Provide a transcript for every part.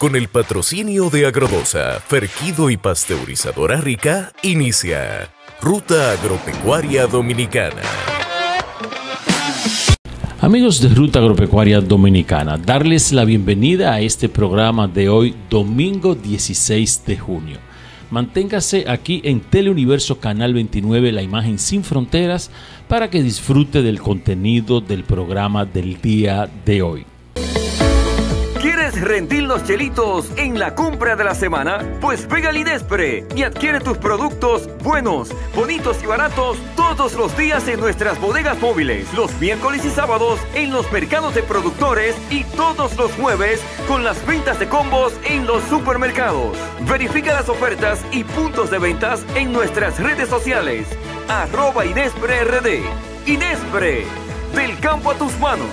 Con el patrocinio de Agrodosa, Ferquido y Pasteurizadora Rica, inicia Ruta Agropecuaria Dominicana. Amigos de Ruta Agropecuaria Dominicana, darles la bienvenida a este programa de hoy, domingo 16 de junio. Manténgase aquí en Teleuniverso Canal 29, la imagen sin fronteras, para que disfrute del contenido del programa del día de hoy. ¿Quieres rendir los chelitos en la compra de la semana? Pues pega al Inespre y adquiere tus productos buenos, bonitos y baratos todos los días en nuestras bodegas móviles, los miércoles y sábados en los mercados de productores y todos los jueves con las ventas de combos en los supermercados. Verifica las ofertas y puntos de ventas en nuestras redes sociales. @InespreRD. Inespre, del campo a tus manos.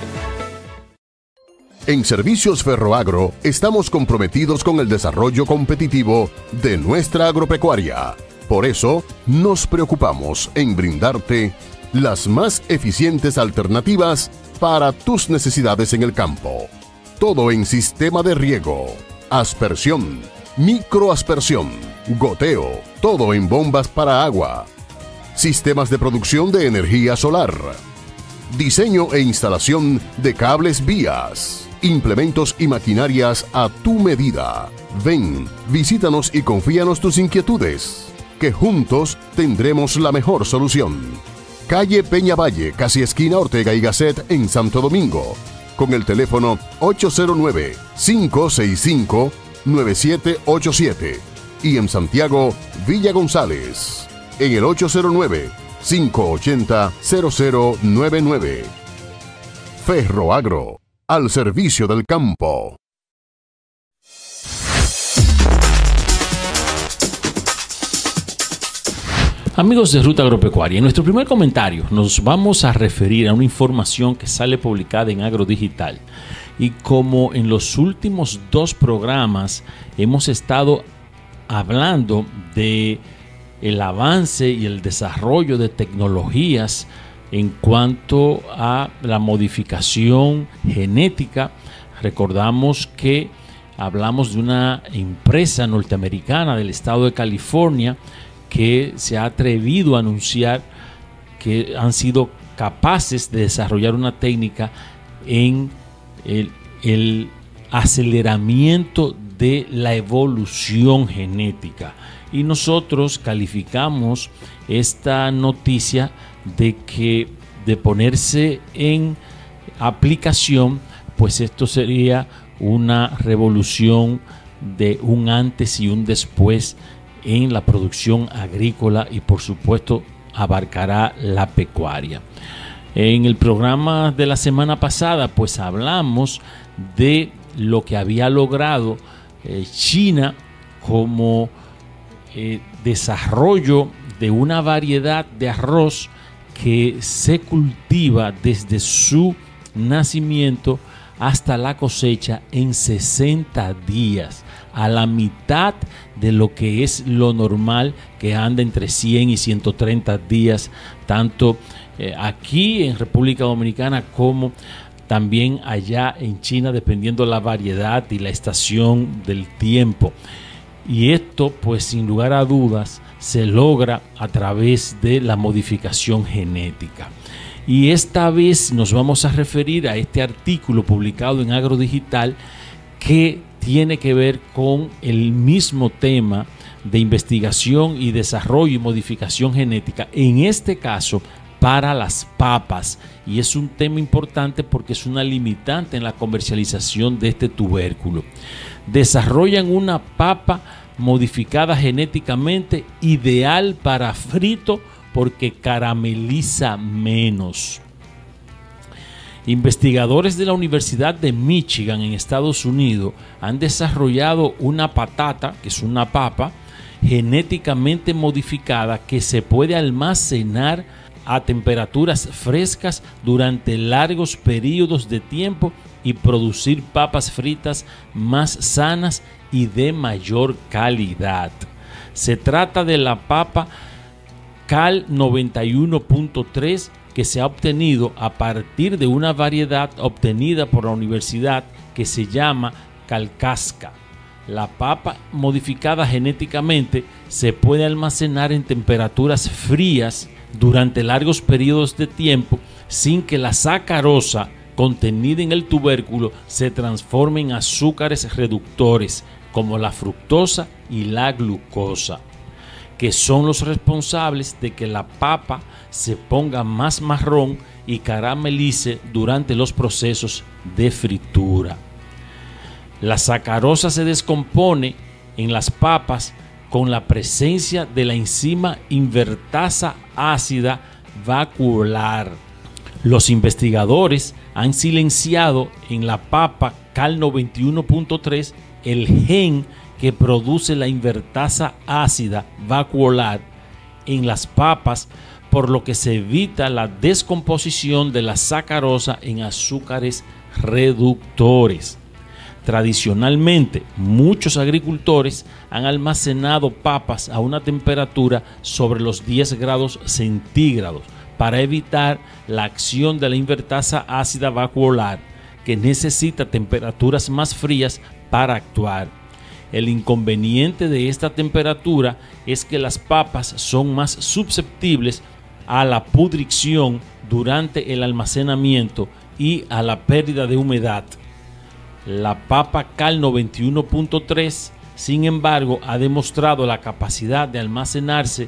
En Servicios Ferroagro estamos comprometidos con el desarrollo competitivo de nuestra agropecuaria. Por eso, nos preocupamos en brindarte las más eficientes alternativas para tus necesidades en el campo. Todo en sistema de riego, aspersión, microaspersión, goteo, todo en bombas para agua, sistemas de producción de energía solar, diseño e instalación de cables vías, implementos y maquinarias a tu medida. Ven, visítanos y confíanos tus inquietudes, que juntos tendremos la mejor solución. Calle Peñavalle, casi esquina Ortega y Gasset en Santo Domingo, con el teléfono 809-565-9787 y en Santiago, Villa González, en el 809-580-0099. Ferroagro, al servicio del campo. Amigos de Ruta Agropecuaria, en nuestro primer comentario nos vamos a referir a una información que sale publicada en Agrodigital. Y como en los últimos dos programas hemos estado hablando de el avance y el desarrollo de tecnologías en cuanto a la modificación genética, recordamos que hablamos de una empresa norteamericana del estado de California que se ha atrevido a anunciar que han sido capaces de desarrollar una técnica en el aceleramiento de la evolución genética. Y nosotros calificamos esta noticia de ponerse en aplicación, pues esto sería una revolución de un antes y un después en la producción agrícola y por supuesto abarcará la pecuaria. En el programa de la semana pasada pues hablamos de lo que había logrado China como desarrollo de una variedad de arroz que se cultiva desde su nacimiento hasta la cosecha en 60 días, a la mitad de lo que es lo normal, que anda entre 100 y 130 días, tanto aquí en República Dominicana como también allá en China, dependiendo la variedad y la estación del tiempo. Y esto, pues sin lugar a dudas, se logra a través de la modificación genética. Y esta vez nos vamos a referir a este artículo publicado en Agrodigital que tiene que ver con el mismo tema de investigación y desarrollo y modificación genética, en este caso para las papas. Y es un tema importante porque es una limitante en la comercialización de este tubérculo. Desarrollan una papa modificada genéticamente, ideal para frito porque carameliza menos. Investigadores de la Universidad de Michigan en Estados Unidos han desarrollado una patata, que es una papa, genéticamente modificada que se puede almacenar a temperaturas frescas durante largos periodos de tiempo y producir papas fritas más sanas y de mayor calidad. Se trata de la papa Cal 91.3 que se ha obtenido a partir de una variedad obtenida por la universidad que se llama calcasca. La papa modificada genéticamente se puede almacenar en temperaturas frías durante largos periodos de tiempo sin que la sacarosa contenida en el tubérculo se transforme en azúcares reductores como la fructosa y la glucosa, que son los responsables de que la papa se ponga más marrón y caramelice durante los procesos de fritura. La sacarosa se descompone en las papas con la presencia de la enzima invertasa ácida vacuolar. Los investigadores han silenciado en la papa Cal91.3 el gen que produce la invertasa ácida vacuolar en las papas, por lo que se evita la descomposición de la sacarosa en azúcares reductores. Tradicionalmente, muchos agricultores han almacenado papas a una temperatura sobre los 10 grados centígrados para evitar la acción de la invertasa ácida vacuolar, que necesita temperaturas más frías para actuar. El inconveniente de esta temperatura es que las papas son más susceptibles a la pudrición durante el almacenamiento y a la pérdida de humedad. La papa Cal91.3, sin embargo, ha demostrado la capacidad de almacenarse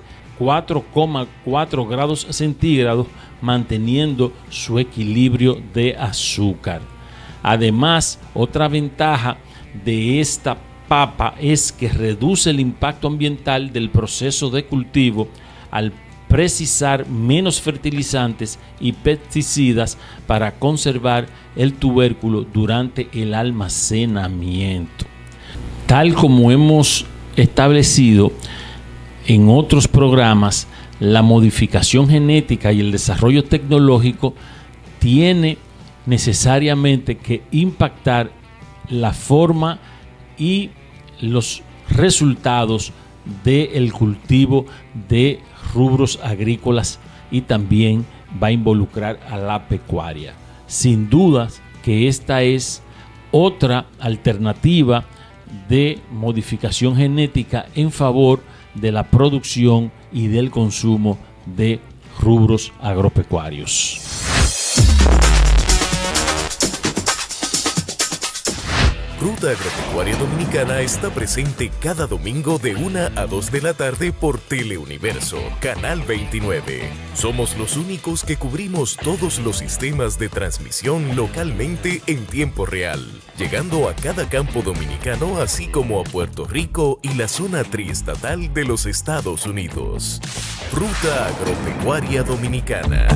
4,4 grados centígrados, manteniendo su equilibrio de azúcar. Además, otra ventaja de esta papa es que reduce el impacto ambiental del proceso de cultivo al precisar menos fertilizantes y pesticidas para conservar el tubérculo durante el almacenamiento. Tal como hemos establecido en otros programas, la modificación genética y el desarrollo tecnológico tiene necesariamente que impactar la forma y los resultados del cultivo de rubros agrícolas, y también va a involucrar a la pecuaria. Sin dudas que esta es otra alternativa de modificación genética en favor de la producción y del consumo de rubros agropecuarios. Ruta Agropecuaria Dominicana está presente cada domingo de 1 a 2 de la tarde por Teleuniverso, Canal 29. Somos los únicos que cubrimos todos los sistemas de transmisión localmente en tiempo real, llegando a cada campo dominicano, así como a Puerto Rico y la zona triestatal de los Estados Unidos. Ruta Agropecuaria Dominicana.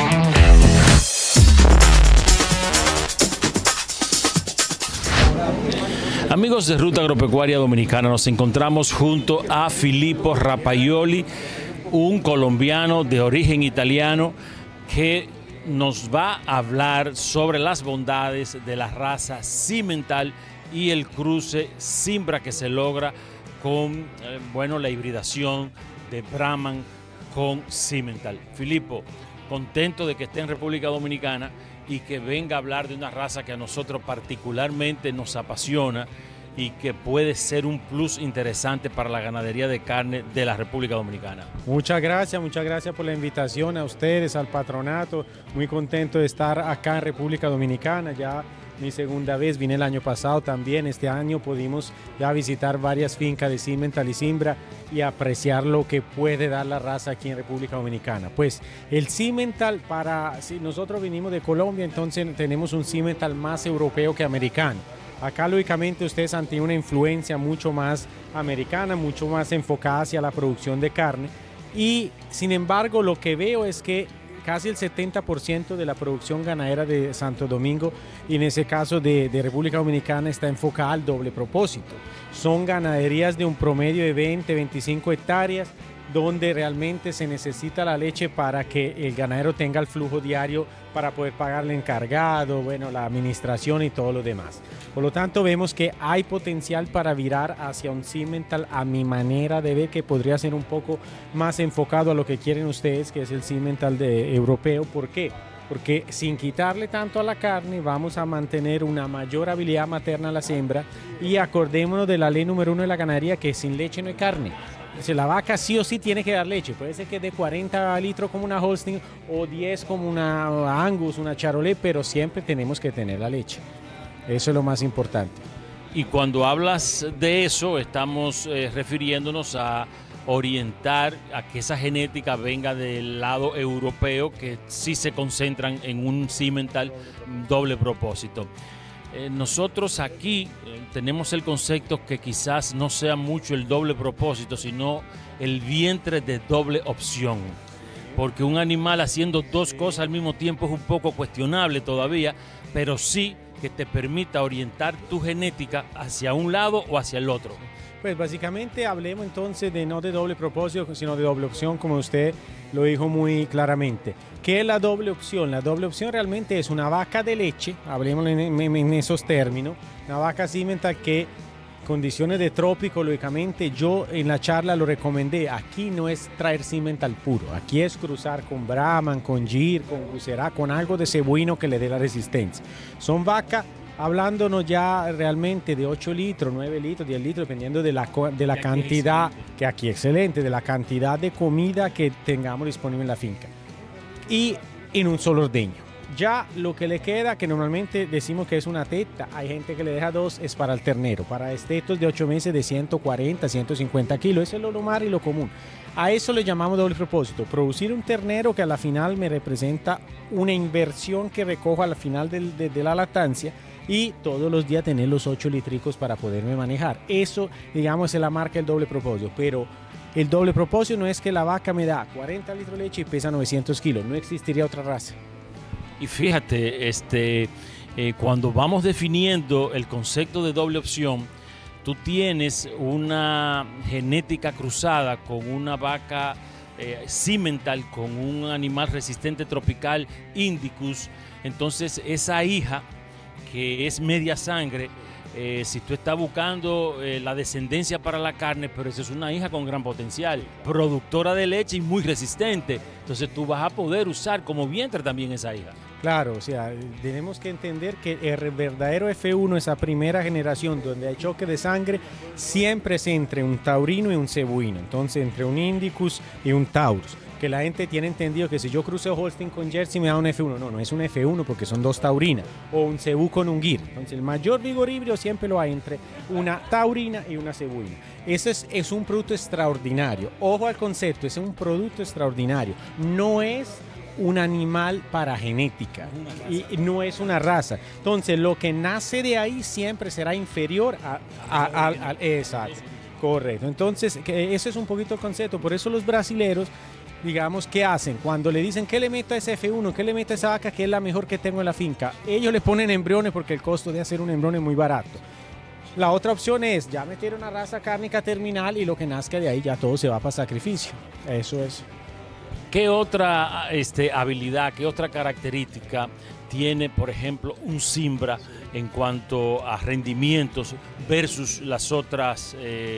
Amigos de Ruta Agropecuaria Dominicana, nos encontramos junto a Filippo Rapaioli, un colombiano de origen italiano que nos va a hablar sobre las bondades de la raza Simmental y el cruce Simbra que se logra con la hibridación de Brahman con Simmental. Filippo, contento de que esté en República Dominicana y que venga a hablar de una raza que a nosotros particularmente nos apasiona y que puede ser un plus interesante para la ganadería de carne de la República Dominicana. Muchas gracias por la invitación a ustedes, al patronato. Muy contento de estar acá en República Dominicana, ya mi segunda vez, vine el año pasado también. Este año pudimos ya visitar varias fincas de Simmental y Simbra y apreciar lo que puede dar la raza aquí en República Dominicana. Pues el Simmental, si nosotros venimos de Colombia, entonces tenemos un Simmental más europeo que americano. Acá lógicamente ustedes han tenido una influencia mucho más americana, mucho más enfocada hacia la producción de carne, y sin embargo lo que veo es que casi el 70% de la producción ganadera de Santo Domingo, y en ese caso de República Dominicana, está enfocada al doble propósito. Son ganaderías de un promedio de 20-25 hectáreas, donde realmente se necesita la leche para que el ganadero tenga el flujo diario para poder pagarle encargado, la administración y todo lo demás. Por lo tanto, vemos que hay potencial para virar hacia un Simmental, a mi manera de ver, que podría ser un poco más enfocado a lo que quieren ustedes, que es el Simmental europeo. ¿Por qué? porque sin quitarle tanto a la carne vamos a mantener una mayor habilidad materna a la hembra, y acordémonos de la ley número 1 de la ganadería, que sin leche no hay carne. Entonces, la vaca sí o sí tiene que dar leche, puede ser que de 40 litros como una Holstein o 10 como una Angus, una Charolais, pero siempre tenemos que tener la leche. Eso es lo más importante. Y cuando hablas de eso, estamos refiriéndonos a orientar a que esa genética venga del lado europeo, que sí se concentran en un Simmental doble propósito. Nosotros aquí tenemos el concepto que quizás no sea mucho el doble propósito, sino el vientre de doble opción. Porque un animal haciendo dos cosas al mismo tiempo es un poco cuestionable todavía, pero sí que te permita orientar tu genética hacia un lado o hacia el otro. Pues básicamente hablemos entonces de no de doble propósito, sino de doble opción, como usted lo dijo muy claramente. ¿Qué es la doble opción? La doble opción realmente es una vaca de leche, hablemos en esos términos, una vaca Simmental que condiciones de trópico, lógicamente yo en la charla lo recomendé. Aquí no es traer Simmental puro, aquí es cruzar con Brahman, con Gir, con Bucerat, con algo de cebuino que le dé la resistencia. Son vacas hablándonos ya realmente de 8 litros, 9 litros, 10 litros, dependiendo de la cantidad, que aquí excelente, de la cantidad de comida que tengamos disponible en la finca. Y en un solo ordeño. Ya lo que le queda, que normalmente decimos que es una teta, hay gente que le deja 2, es para el ternero, para estetos de 8 meses de 140, 150 kilos, eso es lo normal y lo común. A eso le llamamos doble propósito, producir un ternero que a la final me representa una inversión que recojo a la final de la lactancia, y todos los días tener los 8 litricos para poderme manejar. Eso, digamos, es la marca del doble propósito, pero el doble propósito no es que la vaca me da 40 litros de leche y pesa 900 kilos, no existiría otra raza. Y fíjate, cuando vamos definiendo el concepto de doble opción, tú tienes una genética cruzada con una vaca Simmental, con un animal resistente tropical Indicus, entonces esa hija que es media sangre, si tú estás buscando la descendencia para la carne, pero esa es una hija con gran potencial, productora de leche y muy resistente, entonces tú vas a poder usar como vientre también esa hija. Claro, o sea, tenemos que entender que el verdadero F1, esa primera generación donde hay choque de sangre, siempre es entre un taurino y un cebuino, entonces entre un Indicus y un Taurus. Que la gente tiene entendido que si yo cruzo Holstein con Jersey me da un F1. No, no es un F1 porque son 2 taurinas. O un cebú con un Gir. Entonces el mayor vigor híbrido siempre lo hay entre una taurina y una cebuina. Ese es un producto extraordinario. Ojo al concepto, es un producto extraordinario. No es un animal para genética y no es una raza. Entonces lo que nace de ahí siempre será inferior al exacto. Correcto. Entonces ese es un poquito el concepto. Por eso los brasileros, digamos, ¿qué hacen? Cuando le dicen, ¿qué le meto a ese F1? ¿Qué le meto a esa vaca que es la mejor que tengo en la finca? Ellos le ponen embriones porque el costo de hacer un embrión es muy barato. La otra opción es, ya meter una raza cárnica terminal y lo que nazca de ahí ya todo se va para sacrificio. Eso es. ¿Qué otra habilidad, qué otra característica tiene, por ejemplo, un Simbra en cuanto a rendimientos versus los otros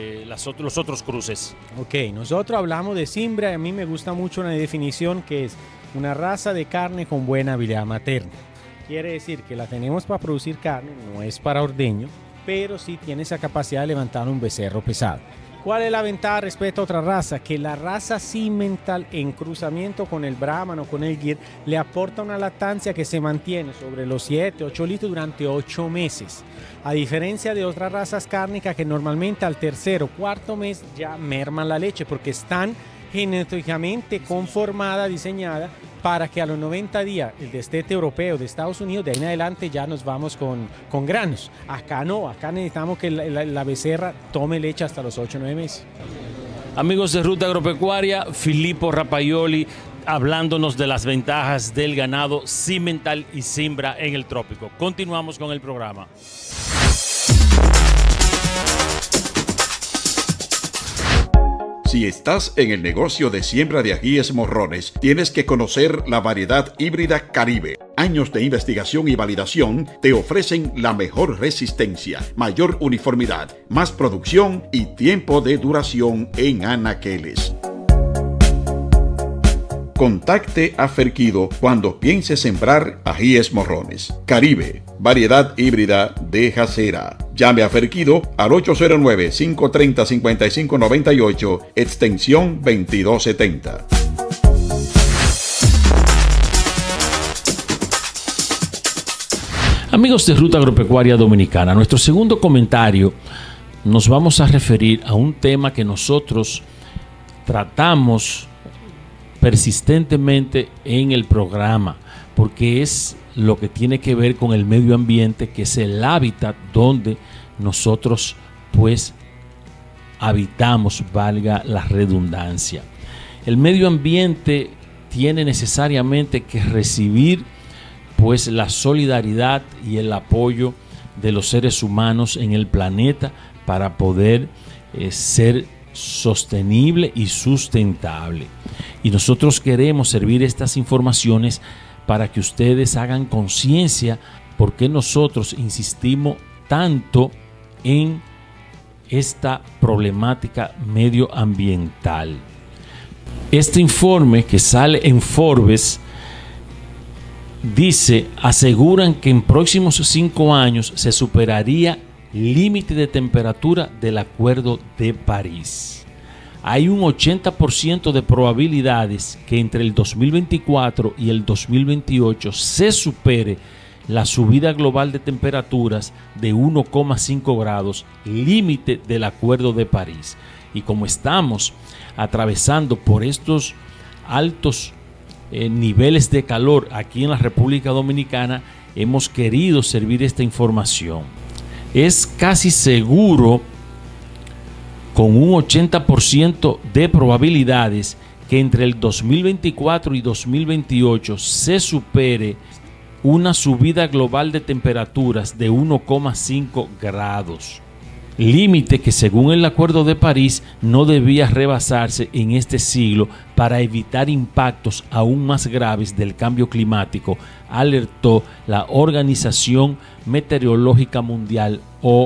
cruces? Ok, nosotros hablamos de Simbra y a mí me gusta mucho una definición que es una raza de carne con buena habilidad materna. Quiere decir que la tenemos para producir carne, no es para ordeño, pero sí tiene esa capacidad de levantar un becerro pesado. ¿Cuál es la ventaja respecto a otra raza? Que la raza Simmental en cruzamiento con el Brahman o con el Gir le aporta una lactancia que se mantiene sobre los 7, 8 litros durante 8 meses. A diferencia de otras razas cárnicas que normalmente al tercer o cuarto mes ya merman la leche porque están genéticamente conformada, diseñada para que a los 90 días el destete europeo de Estados Unidos, de ahí en adelante ya nos vamos con granos. Acá no, acá necesitamos que la becerra tome leche hasta los 8 o 9 meses. Amigos de Ruta Agropecuaria, Filippo Rapaioli hablándonos de las ventajas del ganado Simmental y Simbra en el trópico. Continuamos con el programa. Si estás en el negocio de siembra de ajíes morrones, tienes que conocer la variedad híbrida Caribe. Años de investigación y validación te ofrecen la mejor resistencia, mayor uniformidad, más producción y tiempo de duración en anaqueles. Contacte a Ferquido cuando piense sembrar ajíes morrones. Caribe, variedad híbrida de jacera. Llame a Ferquido al 809-530-5598, extensión 2270. Amigos de Ruta Agropecuaria Dominicana, nuestro segundo comentario nos vamos a referir a un tema que nosotros tratamos persistentemente en el programa, porque es lo que tiene que ver con el medio ambiente, que es el hábitat donde nosotros pues habitamos, valga la redundancia. El medio ambiente tiene necesariamente que recibir pues la solidaridad y el apoyo de los seres humanos en el planeta para poder ser sostenible y sustentable. Y nosotros queremos servir estas informaciones para que ustedes hagan conciencia por qué nosotros insistimos tanto en esta problemática medioambiental. Este informe que sale en Forbes dice, aseguran que en próximos 5 años se superaría límite de temperatura del Acuerdo de París. Hay un 80% de probabilidades que entre el 2024 y el 2028 se supere la subida global de temperaturas de 1,5 grados, límite del Acuerdo de París. Y como estamos atravesando por estos altos niveles de calor aquí en la República Dominicana, hemos querido servir esta información. Es casi seguro, con un 80% de probabilidades, que entre el 2024 y 2028 se supere una subida global de temperaturas de 1,5 grados. Límite que según el Acuerdo de París no debía rebasarse en este siglo para evitar impactos aún más graves del cambio climático, alertó la Organización Meteorológica Mundial,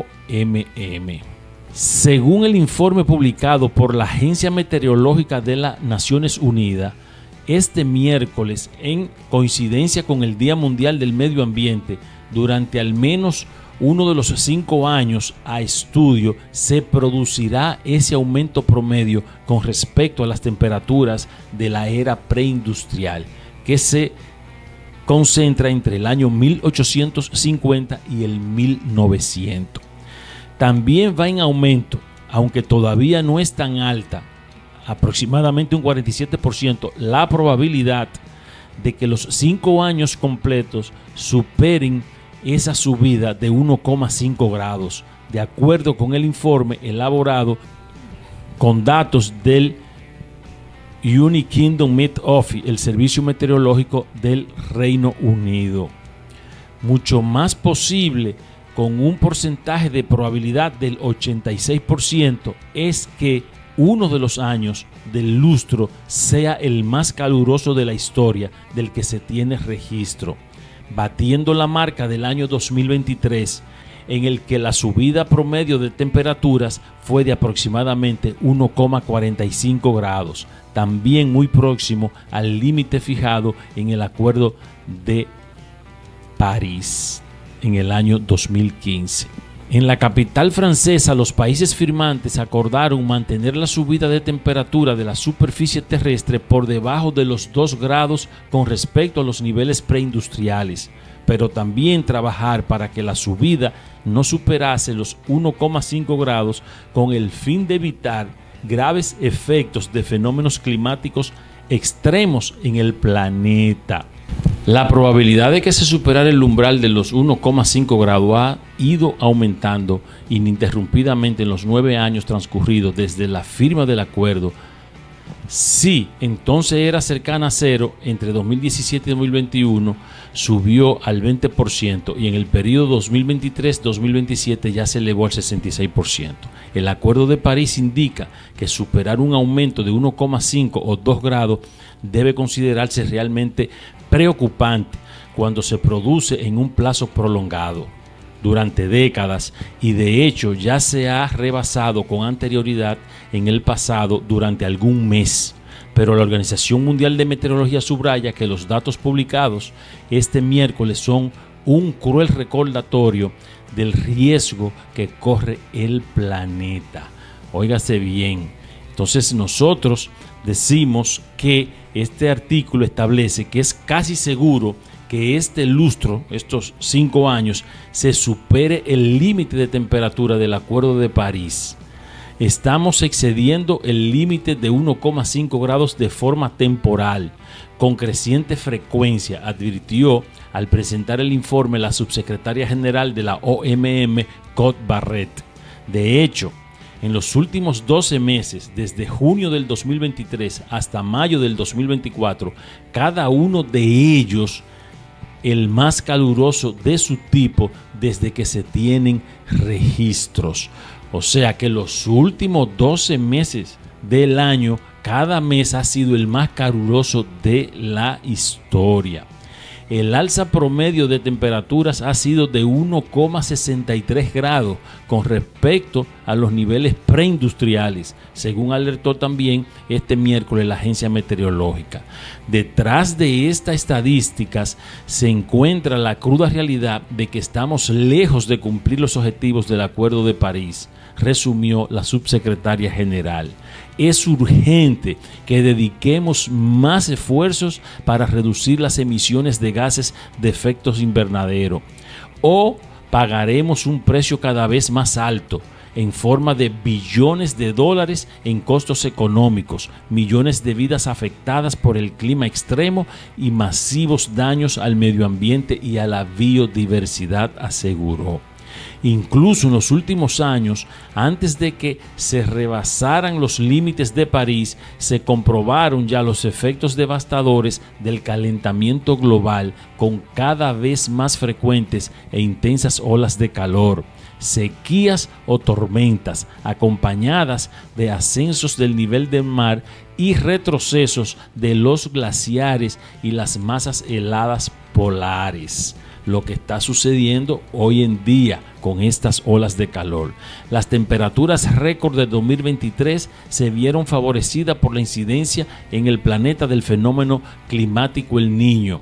OMM. Según el informe publicado por la Agencia Meteorológica de las Naciones Unidas, este miércoles, en coincidencia con el Día Mundial del Medio Ambiente, durante al menos uno de los 5 años a estudio, se producirá ese aumento promedio con respecto a las temperaturas de la era preindustrial, que se concentra entre el año 1850 y el 1900. También va en aumento, aunque todavía no es tan alta, aproximadamente un 47%, la probabilidad de que los 5 años completos superen esa subida de 1,5 grados, de acuerdo con el informe elaborado con datos del United Kingdom Met Office, el servicio meteorológico del Reino Unido. Mucho más posible, con un porcentaje de probabilidad del 86%, es que uno de los años del lustro sea el más caluroso de la historia del que se tiene registro, batiendo la marca del año 2023, en el que la subida promedio de temperaturas fue de aproximadamente 1,45 grados, también muy próximo al límite fijado en el Acuerdo de París en el año 2015. En la capital francesa, los países firmantes acordaron mantener la subida de temperatura de la superficie terrestre por debajo de los 2 grados con respecto a los niveles preindustriales, pero también trabajar para que la subida no superase los 1,5 grados con el fin de evitar graves efectos de fenómenos climáticos extremos en el planeta. La probabilidad de que se superara el umbral de los 1,5 grados ha ido aumentando ininterrumpidamente en los 9 años transcurridos desde la firma del acuerdo. Sí, entonces era cercana a cero, entre 2017 y 2021 subió al 20% y en el periodo 2023-2027 ya se elevó al 66%. El Acuerdo de París indica que superar un aumento de 1,5 o 2 grados debe considerarse realmente preocupante cuando se produce en un plazo prolongado, durante décadas, y de hecho ya se ha rebasado con anterioridad en el pasado durante algún mes, pero la Organización Mundial de Meteorología subraya que los datos publicados este miércoles son un cruel recordatorio del riesgo que corre el planeta. Óigase bien. Entonces nosotros decimos que este artículo establece que es casi seguro que este lustro, estos 5 años, se supere el límite de temperatura del Acuerdo de París. Estamos excediendo el límite de 1,5 grados de forma temporal, con creciente frecuencia, advirtió al presentar el informe la subsecretaria general de la OMM, Cote Barrett. De hecho, en los últimos 12 meses, desde junio del 2023 hasta mayo del 2024, cada uno de ellos el más caluroso de su tipo desde que se tienen registros. O sea que los últimos 12 meses del año, cada mes ha sido el más caluroso de la historia. El alza promedio de temperaturas ha sido de 1,63 grados con respecto a los niveles preindustriales, según alertó también este miércoles la agencia meteorológica. Detrás de estas estadísticas se encuentra la cruda realidad de que estamos lejos de cumplir los objetivos del Acuerdo de París, resumió la subsecretaria general. Es urgente que dediquemos más esfuerzos para reducir las emisiones de gases de efecto invernadero, o pagaremos un precio cada vez más alto en forma de billones de dólares en costos económicos, millones de vidas afectadas por el clima extremo y masivos daños al medio ambiente y a la biodiversidad, aseguró. Incluso en los últimos años, antes de que se rebasaran los límites de París, se comprobaron ya los efectos devastadores del calentamiento global, con cada vez más frecuentes e intensas olas de calor, sequías o tormentas, acompañadas de ascensos del nivel del mar y retrocesos de los glaciares y las masas heladas polares. Lo que está sucediendo hoy en día con estas olas de calor. Las temperaturas récord de 2023 se vieron favorecidas por la incidencia en el planeta del fenómeno climático El Niño,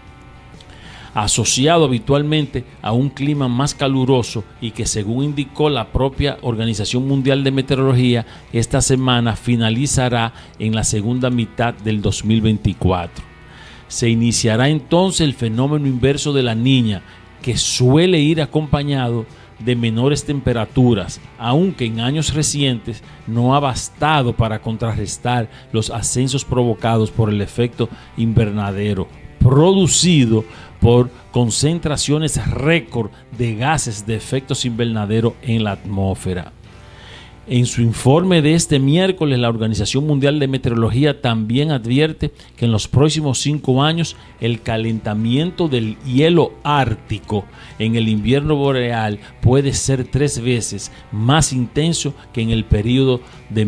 asociado habitualmente a un clima más caluroso y que, según indicó la propia Organización Mundial de Meteorología, esta semana finalizará en la segunda mitad del 2024. Se iniciará entonces el fenómeno inverso de la Niña, que suele ir acompañado de menores temperaturas, aunque en años recientes no ha bastado para contrarrestar los ascensos provocados por el efecto invernadero, producido por concentraciones récord de gases de efectos invernadero en la atmósfera. En su informe de este miércoles, la Organización Mundial de Meteorología también advierte que en los próximos 5 años el calentamiento del hielo ártico en el invierno boreal puede ser 3 veces más intenso que en el periodo de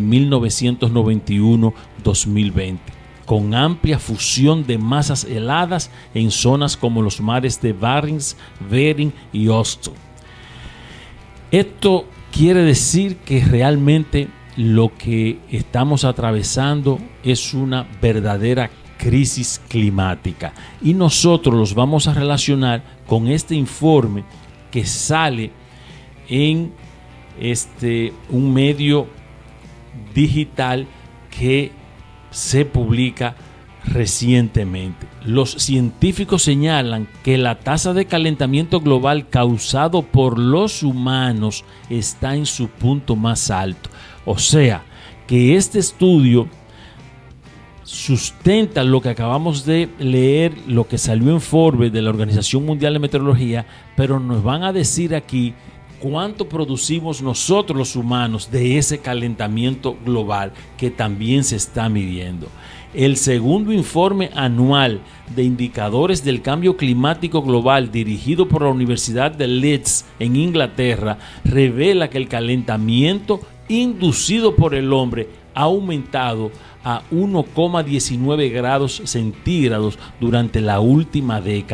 1991-2020, con amplia fusión de masas heladas en zonas como los mares de Barents, Bering y Okhotsk. Esto quiere decir que realmente lo que estamos atravesando es una verdadera crisis climática, y nosotros los vamos a relacionar con este informe que sale en un medio digital que se publica recientemente. Los científicos señalan que la tasa de calentamiento global causado por los humanos está en su punto más alto. O sea, que este estudio sustenta lo que acabamos de leer, lo que salió en Forbes de la Organización Mundial de Meteorología, pero nos van a decir aquí cuánto producimos nosotros los humanos de ese calentamiento global que también se está midiendo. El segundo informe anual de indicadores del cambio climático global, dirigido por la Universidad de Leeds en Inglaterra, revela que el calentamiento inducido por el hombre ha aumentado a 1,19 grados centígrados durante la última década,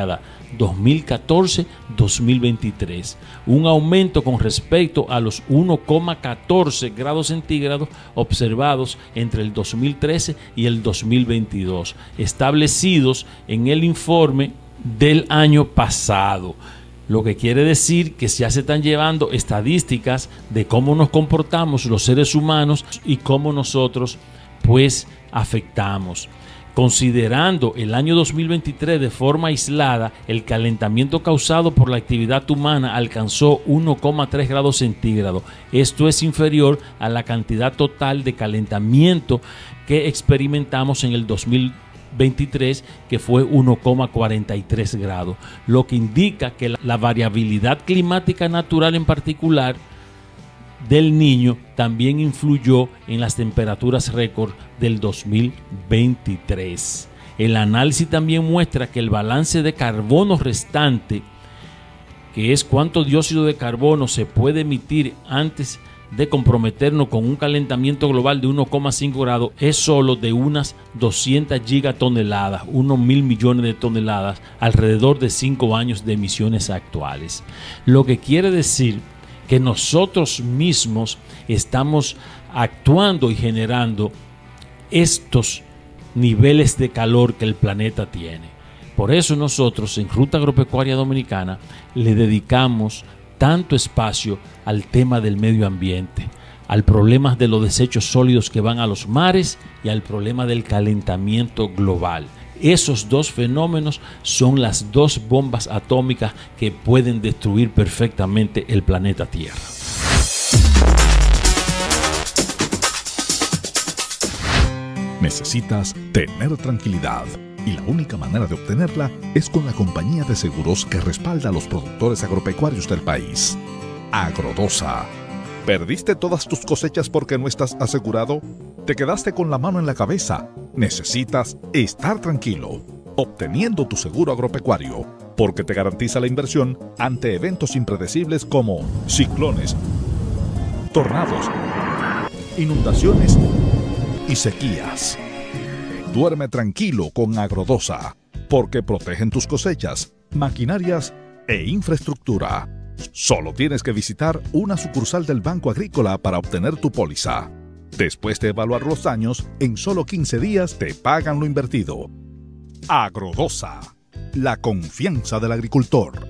2014-2023, un aumento con respecto a los 1,14 grados centígrados observados entre el 2013 y el 2022, establecidos en el informe del año pasado. Lo que quiere decir que ya se están llevando estadísticas de cómo nos comportamos los seres humanos y cómo nosotros pues afectamos. Considerando el año 2023 de forma aislada, el calentamiento causado por la actividad humana alcanzó 1,3 grados centígrados. Esto es inferior a la cantidad total de calentamiento que experimentamos en el 2023, que fue 1,43 grados, lo que indica que la variabilidad climática natural en particular del Niño también influyó en las temperaturas récord del 2023. El análisis también muestra que el balance de carbono restante, que es cuánto dióxido de carbono se puede emitir antes de comprometernos con un calentamiento global de 1,5 grados, es solo de unas 200 gigatoneladas, unos 1.000 millones de toneladas, alrededor de 5 años de emisiones actuales. Lo que quiere decir que nosotros mismos estamos actuando y generando estos niveles de calor que el planeta tiene. Por eso nosotros en Ruta Agropecuaria Dominicana le dedicamos tanto espacio al tema del medio ambiente, al problema de los desechos sólidos que van a los mares y al problema del calentamiento global. Esos dos fenómenos son las dos bombas atómicas que pueden destruir perfectamente el planeta Tierra. Necesitas tener tranquilidad y la única manera de obtenerla es con la compañía de seguros que respalda a los productores agropecuarios del país. Agrodosa. ¿Perdiste todas tus cosechas porque no estás asegurado? ¿Te quedaste con la mano en la cabeza? Necesitas estar tranquilo, obteniendo tu seguro agropecuario, porque te garantiza la inversión ante eventos impredecibles como ciclones, tornados, inundaciones y sequías. Duerme tranquilo con Agrodosa, porque protegen tus cosechas, maquinarias e infraestructura. Solo tienes que visitar una sucursal del Banco Agrícola para obtener tu póliza. Después de evaluar los daños, en solo 15 días te pagan lo invertido. Agrodosa, la confianza del agricultor.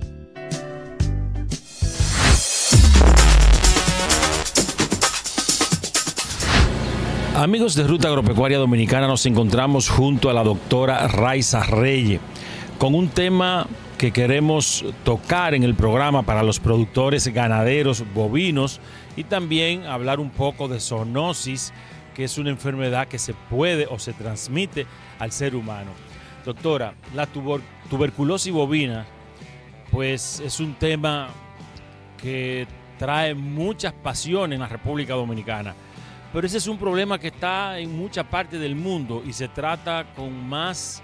Amigos de Ruta Agropecuaria Dominicana, nos encontramos junto a la doctora Raiza Reyes con un tema que queremos tocar en el programa para los productores ganaderos bovinos y también hablar un poco de zoonosis, que es una enfermedad que se puede o se transmite al ser humano. Doctora, la tuberculosis bovina pues es un tema que trae muchas pasiones en la República Dominicana. Pero ese es un problema que está en mucha parte del mundo y se trata con más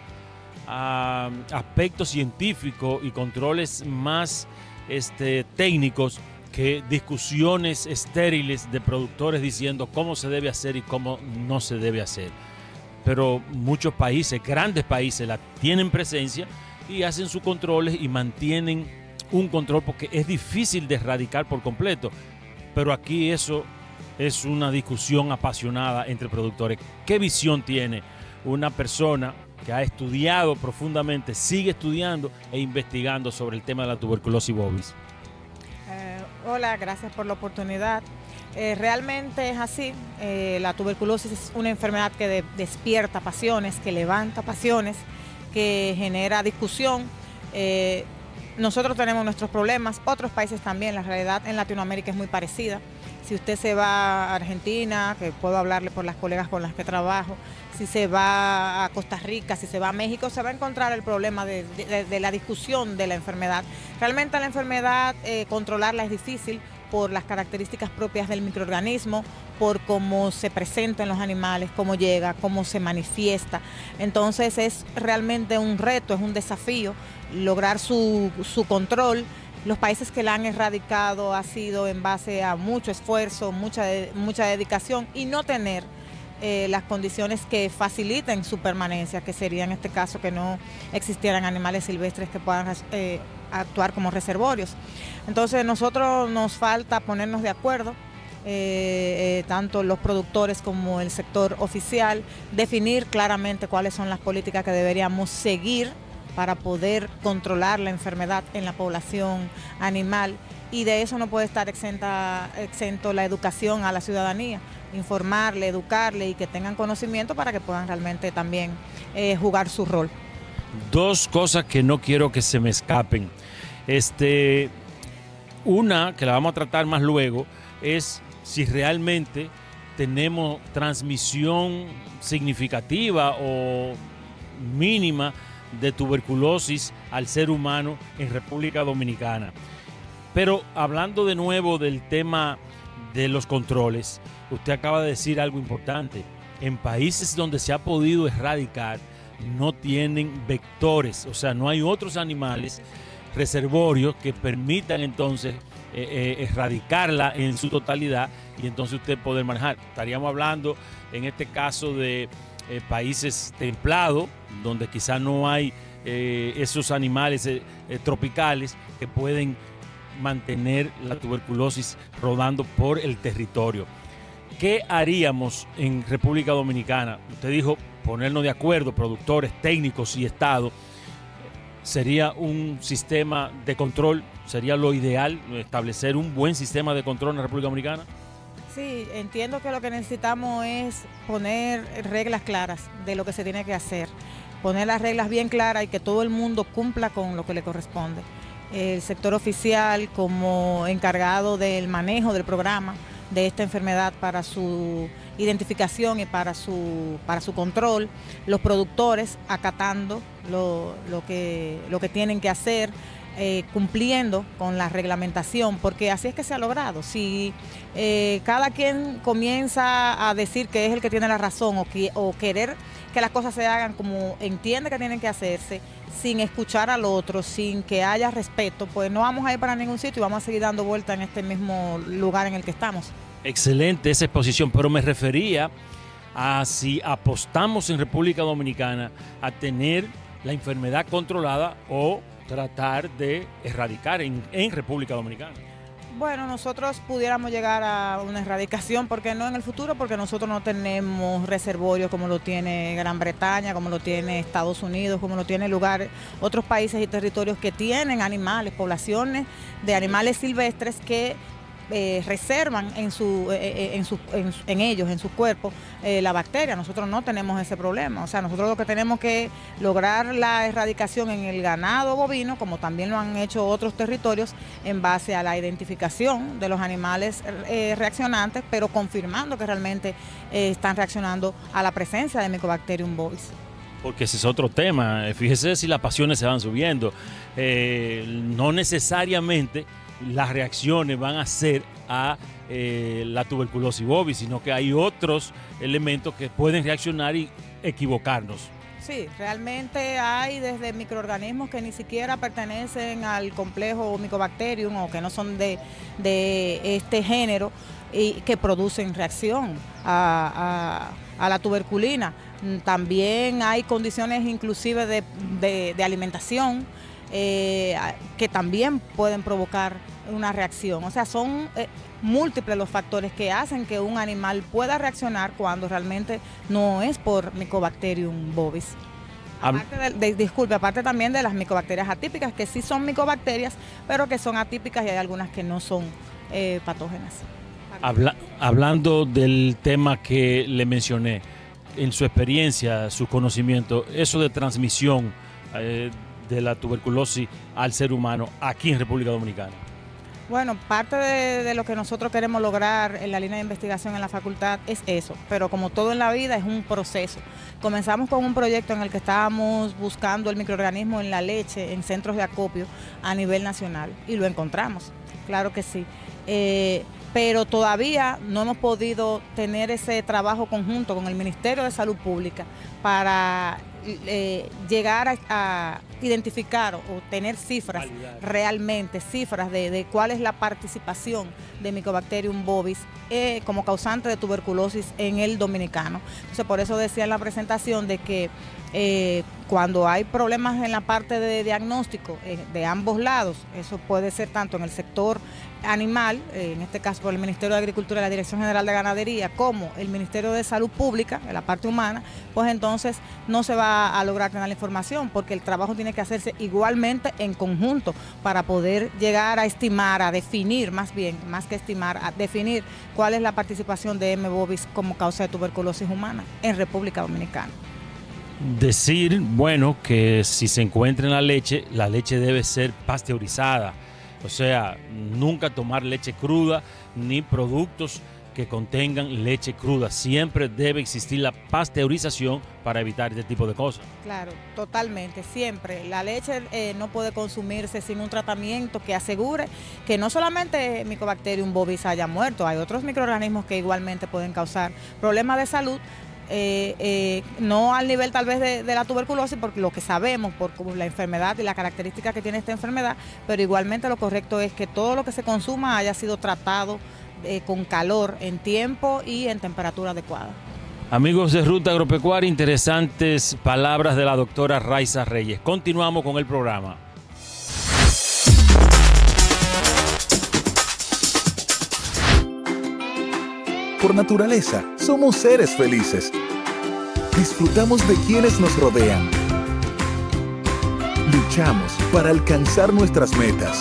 aspectos científicos y controles más técnicos que discusiones estériles de productores diciendo cómo se debe hacer y cómo no se debe hacer. Pero muchos países, grandes países, la tienen presencia y hacen sus controles y mantienen un control porque es difícil de erradicar por completo. Pero aquí eso es una discusión apasionada entre productores. ¿Qué visión tiene una persona que ha estudiado profundamente, sigue estudiando e investigando sobre el tema de la tuberculosis bovis? Hola, gracias por la oportunidad. Realmente es así. La tuberculosis es una enfermedad que despierta pasiones, que levanta pasiones, que genera discusión. Nosotros tenemos nuestros problemas, otros países también. La realidad en Latinoamérica es muy parecida. Si usted se va a Argentina, que puedo hablarle por las colegas con las que trabajo, si se va a Costa Rica, si se va a México, se va a encontrar el problema de la discusión de la enfermedad. Realmente la enfermedad, controlarla es difícil por las características propias del microorganismo, por cómo se presenta en los animales, cómo llega, cómo se manifiesta. Entonces es realmente un reto, es un desafío lograr su control. Los países que la han erradicado ha sido en base a mucho esfuerzo, mucha dedicación y no tener las condiciones que faciliten su permanencia, que sería en este caso que no existieran animales silvestres que puedan actuar como reservorios. Entonces nosotros nos falta ponernos de acuerdo, tanto los productores como el sector oficial, definir claramente cuáles son las políticas que deberíamos seguir para poder controlar la enfermedad en la población animal, y de eso no puede estar exento la educación a la ciudadanía, informarle, educarle y que tengan conocimiento para que puedan realmente también jugar su rol. Dos cosas que no quiero que se me escapen. Una, que la vamos a tratar más luego, es si realmente tenemos transmisión significativa o mínima de tuberculosis al ser humano en República Dominicana. Pero hablando de nuevo del tema de los controles, usted acaba de decir algo importante. En países donde se ha podido erradicar, no tienen vectores, o sea, no hay otros animales reservorios que permitan entonces erradicarla en su totalidad y entonces usted poder manejar. Estaríamos hablando en este caso de países templados, donde quizá no hay esos animales tropicales que pueden mantener la tuberculosis rodando por el territorio. ¿Qué haríamos en República Dominicana? Usted dijo ponernos de acuerdo, productores, técnicos y Estado. ¿Sería un sistema de control? ¿Sería lo ideal establecer un buen sistema de control en la República Dominicana? Sí, entiendo que lo que necesitamos es poner reglas claras de lo que se tiene que hacer, poner las reglas bien claras y que todo el mundo cumpla con lo que le corresponde. El sector oficial como encargado del manejo del programa de esta enfermedad para su identificación y para su control, los productores acatando lo que tienen que hacer, cumpliendo con la reglamentación, porque así es que se ha logrado. Si cada quien comienza a decir que es el que tiene la razón o querer que las cosas se hagan como entiende que tienen que hacerse, sin escuchar al otro, sin que haya respeto, pues no vamos a ir para ningún sitio y vamos a seguir dando vuelta en este mismo lugar en el que estamos. Excelente esa exposición, pero me refería a si apostamos en República Dominicana a tener la enfermedad controlada o tratar de erradicar en República Dominicana. Bueno, nosotros pudiéramos llegar a una erradicación, ¿por qué no en el futuro? Porque nosotros no tenemos reservorios como lo tiene Gran Bretaña, como lo tiene Estados Unidos, como lo tiene otros países y territorios que tienen animales, poblaciones de animales silvestres que reservan en ellos, en su cuerpo, la bacteria. Nosotros no tenemos ese problema. O sea, nosotros lo que tenemos que lograr la erradicación en el ganado bovino, como también lo han hecho otros territorios, en base a la identificación de los animales reaccionantes, pero confirmando que realmente están reaccionando a la presencia de Mycobacterium bovis. Porque ese es otro tema. Fíjese si las pasiones se van subiendo. No necesariamente las reacciones van a ser a la tuberculosis bovis, sino que hay otros elementos que pueden reaccionar y equivocarnos. Sí, realmente hay desde microorganismos que ni siquiera pertenecen al complejo Mycobacterium o que no son de este género y que producen reacción a la tuberculina. También hay condiciones inclusive de alimentación que también pueden provocar una reacción. O sea, son múltiples los factores que hacen que un animal pueda reaccionar cuando realmente no es por Mycobacterium bovis. Aparte también de las micobacterias atípicas, que sí son micobacterias, pero que son atípicas y hay algunas que no son patógenas. Hablando del tema que le mencioné, en su experiencia, su conocimiento, eso de transmisión de la tuberculosis al ser humano aquí en República Dominicana. Bueno, parte de lo que nosotros queremos lograr en la línea de investigación en la facultad es eso, pero como todo en la vida es un proceso. Comenzamos con un proyecto en el que estábamos buscando el microorganismo en la leche, en centros de acopio a nivel nacional, y lo encontramos, claro que sí. Pero todavía no hemos podido tener ese trabajo conjunto con el Ministerio de Salud Pública para llegar a identificar o tener cifras, realmente cifras de cuál es la participación de Mycobacterium bovis como causante de tuberculosis en el dominicano. Entonces, por eso decía en la presentación de que cuando hay problemas en la parte de diagnóstico de ambos lados, eso puede ser tanto en el sector animal, en este caso por el Ministerio de Agricultura y la Dirección General de Ganadería, como el Ministerio de Salud Pública, en la parte humana, pues entonces no se va a lograr tener la información, porque el trabajo tiene que hacerse igualmente en conjunto para poder llegar a estimar, a definir, más bien, más que estimar, a definir cuál es la participación de M. bovis como causa de tuberculosis humana en República Dominicana. Decir, bueno, que si se encuentra en la leche debe ser pasteurizada. O sea, nunca tomar leche cruda ni productos que contengan leche cruda. Siempre debe existir la pasteurización para evitar este tipo de cosas. Claro, totalmente, siempre. La leche no puede consumirse sin un tratamiento que asegure que no solamente Mycobacterium bovis haya muerto, hay otros microorganismos que igualmente pueden causar problemas de salud. No al nivel tal vez de la tuberculosis, por lo que sabemos, por la enfermedad y la característica que tiene esta enfermedad, pero igualmente lo correcto es que todo lo que se consuma haya sido tratado con calor en tiempo y en temperatura adecuada. Amigos de Ruta Agropecuaria, interesantes palabras de la doctora Raiza Reyes. Continuamos con el programa. Por naturaleza, somos seres felices. Disfrutamos de quienes nos rodean. Luchamos para alcanzar nuestras metas.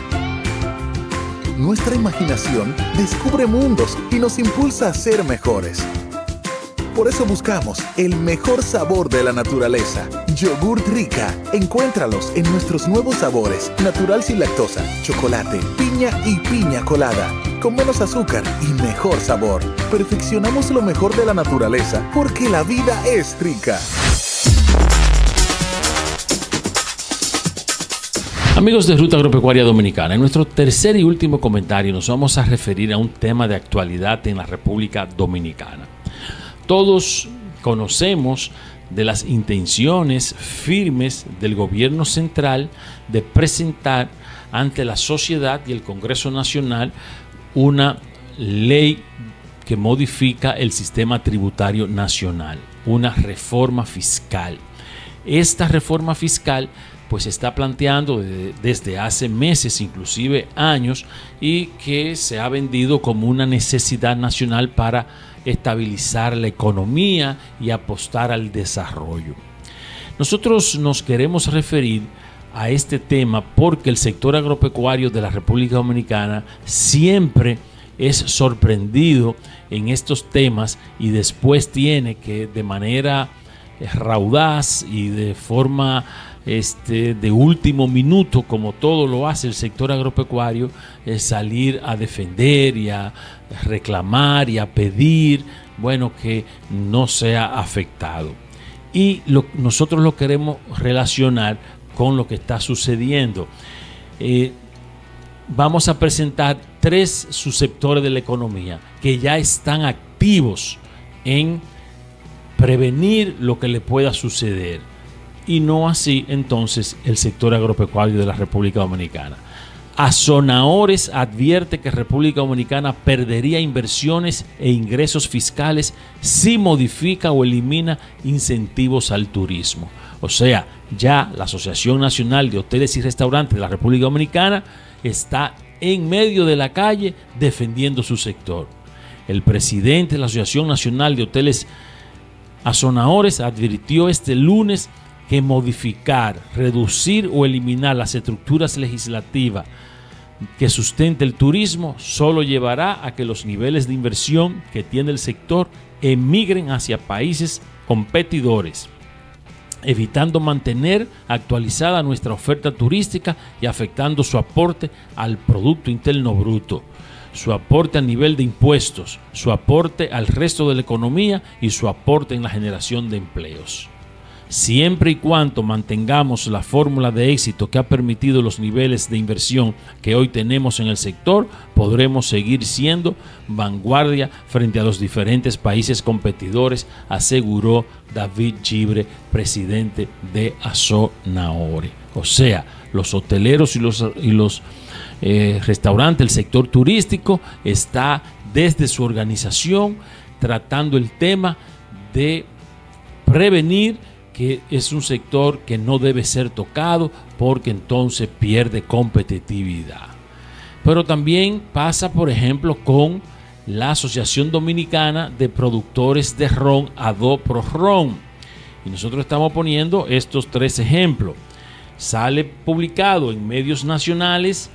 Nuestra imaginación descubre mundos y nos impulsa a ser mejores. Por eso buscamos el mejor sabor de la naturaleza. Yogurt Rica. Encuéntralos en nuestros nuevos sabores. Natural sin lactosa, chocolate, piña y piña colada. Con menos azúcar y mejor sabor. Perfeccionamos lo mejor de la naturaleza porque la vida es rica. Amigos de Ruta Agropecuaria Dominicana, en nuestro tercer y último comentario nos vamos a referir a un tema de actualidad en la República Dominicana. Todos conocemos de las intenciones firmes del gobierno central de presentar ante la sociedad y el Congreso Nacional una ley que modifica el sistema tributario nacional, una reforma fiscal. Esta reforma fiscal pues se está planteando desde hace meses, inclusive años, y que se ha vendido como una necesidad nacional para estabilizar la economía y apostar al desarrollo. Nosotros nos queremos referir a este tema porque el sector agropecuario de la República Dominicana siempre es sorprendido en estos temas y después tiene que de manera raudaz y de forma de último minuto, como todo lo hace el sector agropecuario, salir a defender y a reclamar y a pedir, bueno, que no sea afectado. Y nosotros lo queremos relacionar con lo que está sucediendo. Vamos a presentar 3 subsectores de la economía que ya están activos en prevenir lo que le pueda suceder, y no así entonces el sector agropecuario de la República Dominicana. Azonahores advierte que República Dominicana perdería inversiones e ingresos fiscales si modifica o elimina incentivos al turismo. O sea, ya la Asociación Nacional de Hoteles y Restaurantes de la República Dominicana está en medio de la calle defendiendo su sector. El presidente de la Asociación Nacional de Hoteles Azonahores advirtió este lunes que modificar, reducir o eliminar las estructuras legislativas que sustente el turismo solo llevará a que los niveles de inversión que tiene el sector emigren hacia países competidores, evitando mantener actualizada nuestra oferta turística y afectando su aporte al Producto Interno Bruto, su aporte a nivel de impuestos, su aporte al resto de la economía y su aporte en la generación de empleos. Siempre y cuando mantengamos la fórmula de éxito que ha permitido los niveles de inversión que hoy tenemos en el sector, podremos seguir siendo vanguardia frente a los diferentes países competidores, aseguró David Gibre, presidente de Azonaore. O sea, los hoteleros y los restaurantes, el sector turístico está desde su organización tratando el tema de prevenir, que es un sector que no debe ser tocado porque entonces pierde competitividad. Pero también pasa, por ejemplo, con la Asociación Dominicana de Productores de Ron, ADOPRORON. Y nosotros estamos poniendo estos 3 ejemplos. Sale publicado en medios nacionales: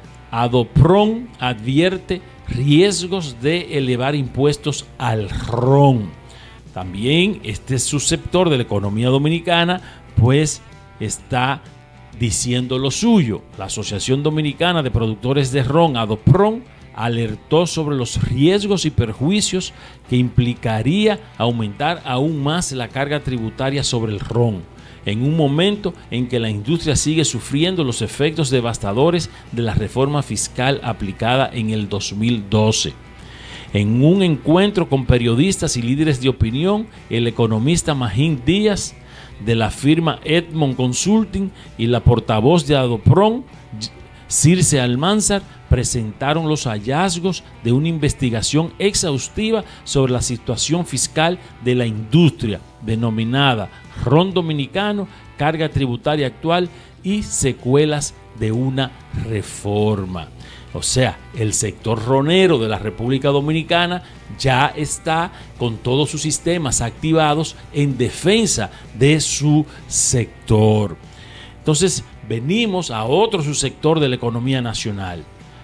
ADOPRON advierte riesgos de elevar impuestos al ron. También este subsector de la economía dominicana pues está diciendo lo suyo. La Asociación Dominicana de Productores de Ron, ADOPRON, alertó sobre los riesgos y perjuicios que implicaría aumentar aún más la carga tributaria sobre el ron, en un momento en que la industria sigue sufriendo los efectos devastadores de la reforma fiscal aplicada en el 2012. En un encuentro con periodistas y líderes de opinión, el economista Magín Díaz, de la firma Edmond Consulting, y la portavoz de ADOPRON, Circe Almanzar, presentaron los hallazgos de una investigación exhaustiva sobre la situación fiscal de la industria, denominada Ron Dominicano, carga tributaria actual y secuelas de una reforma. O sea, el sector ronero de la República Dominicana ya está con todos sus sistemas activados en defensa de su sector. Entonces, venimos a otro subsector de la economía nacional.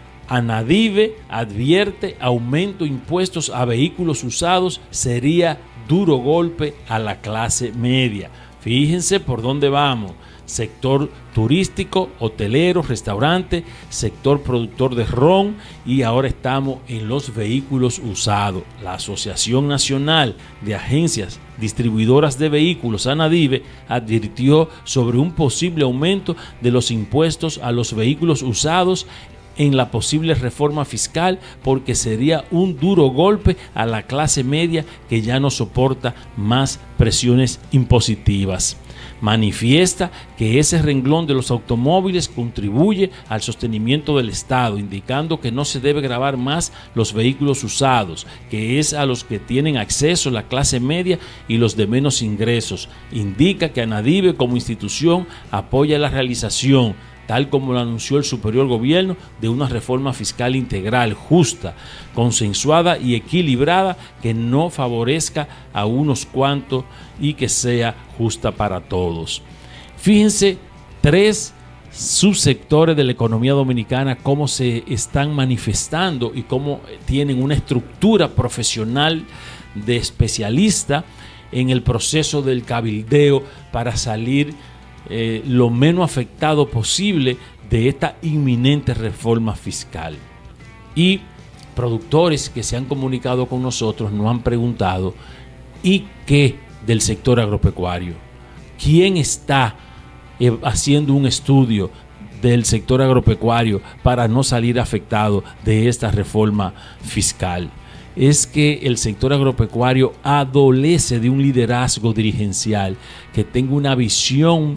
ANADIVE advierte aumento de impuestos a vehículos usados sería duro golpe a la clase media. Fíjense por dónde vamos. Sector turístico, hotelero, restaurante, sector productor de ron, y ahora estamos en los vehículos usados. La Asociación Nacional de Agencias Distribuidoras de Vehículos, ANADIVE, advirtió sobre un posible aumento de los impuestos a los vehículos usados en la posible reforma fiscal, porque sería un duro golpe a la clase media que ya no soporta más presiones impositivas. Manifiesta que ese renglón de los automóviles contribuye al sostenimiento del Estado, indicando que no se debe gravar más los vehículos usados, que es a los que tienen acceso la clase media y los de menos ingresos. Indica que ANADIVE como institución apoya la realización, tal como lo anunció el superior gobierno, de una reforma fiscal integral, justa, consensuada y equilibrada, que no favorezca a unos cuantos y que sea justa para todos. Fíjense, 3 subsectores de la economía dominicana cómo se están manifestando y cómo tienen una estructura profesional de especialista en el proceso del cabildeo para salir lo menos afectado posible de esta inminente reforma fiscal. Y productores que se han comunicado con nosotros nos han preguntado: ¿y qué del sector agropecuario? ¿Quién está haciendo un estudio del sector agropecuario para no salir afectado de esta reforma fiscal? Es que el sector agropecuario adolece de un liderazgo dirigencial que tenga una visión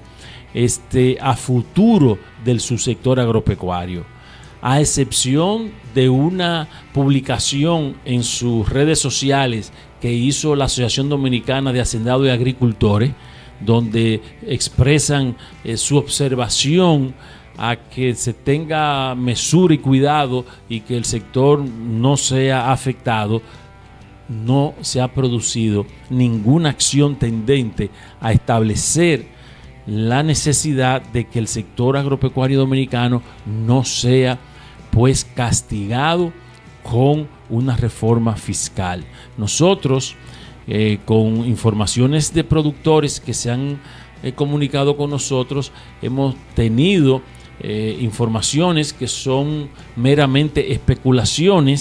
a futuro del subsector agropecuario. A excepción de una publicación en sus redes sociales que hizo la Asociación Dominicana de Hacendados y Agricultores, donde expresan su observación a que se tenga mesura y cuidado y que el sector no sea afectado, no se ha producido ninguna acción tendente a establecer la necesidad de que el sector agropecuario dominicano no sea pues castigado con una reforma fiscal. Nosotros, con informaciones de productores que se han comunicado con nosotros, hemos tenido informaciones que son meramente especulaciones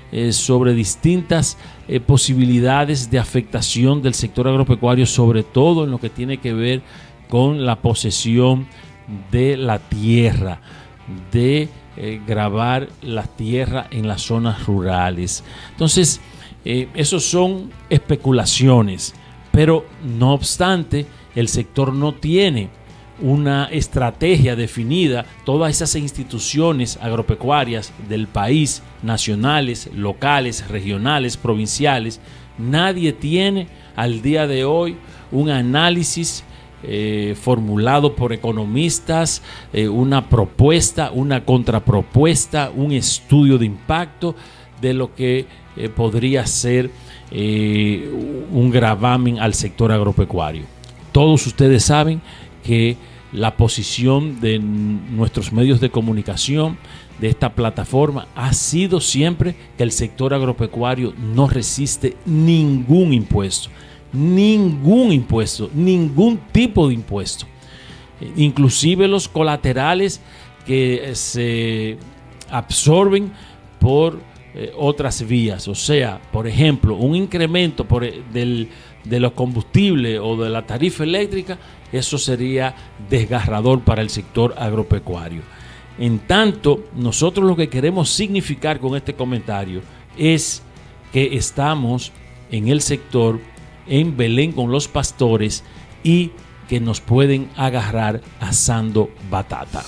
sobre distintas posibilidades de afectación del sector agropecuario, sobre todo en lo que tiene que ver con la posesión de la tierra, de gravar la tierra en las zonas rurales. Entonces, esos son especulaciones, pero no obstante, el sector no tiene una estrategia definida. Todas esas instituciones agropecuarias del país, nacionales, locales, regionales, provinciales, nadie tiene al día de hoy un análisis formulado por economistas, una propuesta, una contrapropuesta, un estudio de impacto de lo que podría ser un gravamen al sector agropecuario. Todos ustedes saben que la posición de nuestros medios de comunicación, de esta plataforma, ha sido siempre que el sector agropecuario no resiste ningún impuesto, ningún tipo de impuesto, inclusive los colaterales que se absorben por otras vías. O sea, por ejemplo, un incremento de los combustibles o de la tarifa eléctrica, eso sería desgarrador para el sector agropecuario. En tanto, nosotros lo que queremos significar con este comentario es que estamos en el sector, en Belén con los pastores, y que nos pueden agarrar asando batata.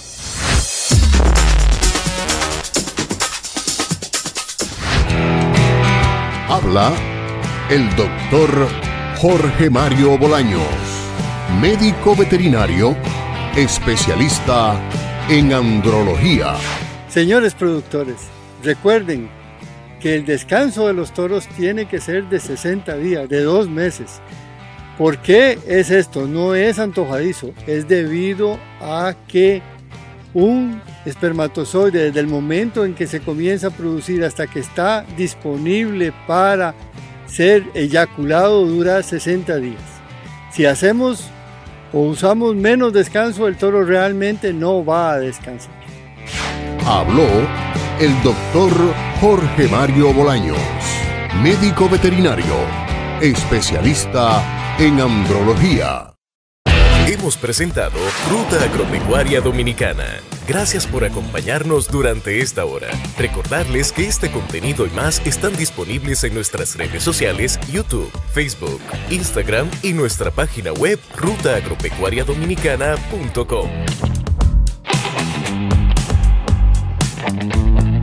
Habla el doctor Jorge Mario Bolaños, médico veterinario, especialista en andrología. Señores productores, recuerden que el descanso de los toros tiene que ser de 60 días, de 2 meses. ¿Por qué es esto? No es antojadizo, es debido a que un espermatozoide, desde el momento en que se comienza a producir hasta que está disponible para ser eyaculado, dura 60 días. Si hacemos o usamos menos descanso, el toro realmente no va a descansar. Habló el doctor Jorge Mario Bolaños, médico veterinario, especialista en andrología. Hemos presentado Ruta Agropecuaria Dominicana. Gracias por acompañarnos durante esta hora. Recordarles que este contenido y más están disponibles en nuestras redes sociales, YouTube, Facebook, Instagram y nuestra página web rutaagropecuariadominicana.com.